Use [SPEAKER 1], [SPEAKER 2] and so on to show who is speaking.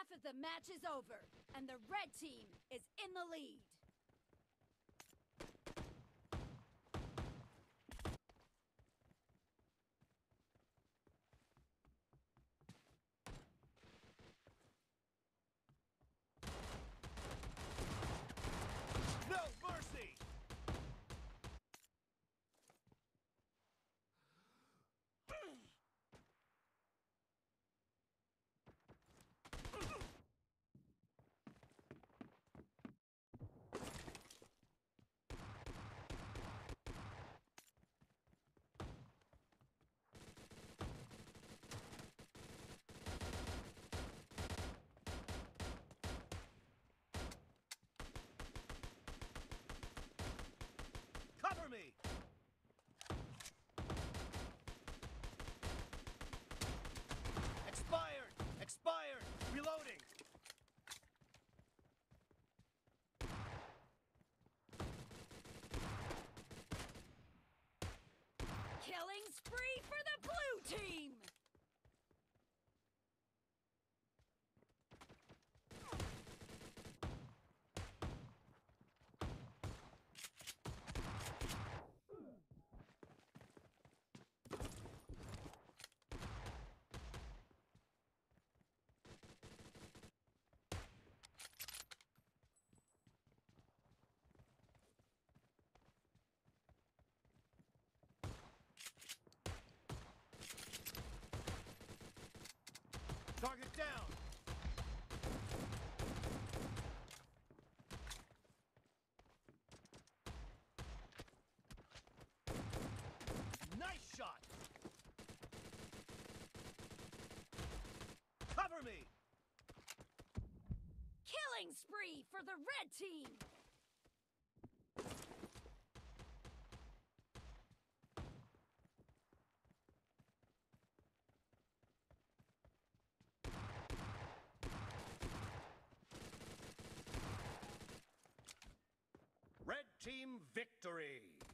[SPEAKER 1] Half of the match is over, and the red team is in the lead.
[SPEAKER 2] No mercy! Cover me! Expired! Expired! Reloading!
[SPEAKER 1] Killing spree for the blue team!
[SPEAKER 2] Target down! Nice shot! Cover me!
[SPEAKER 1] Killing spree for the red team!
[SPEAKER 2] Red team victory!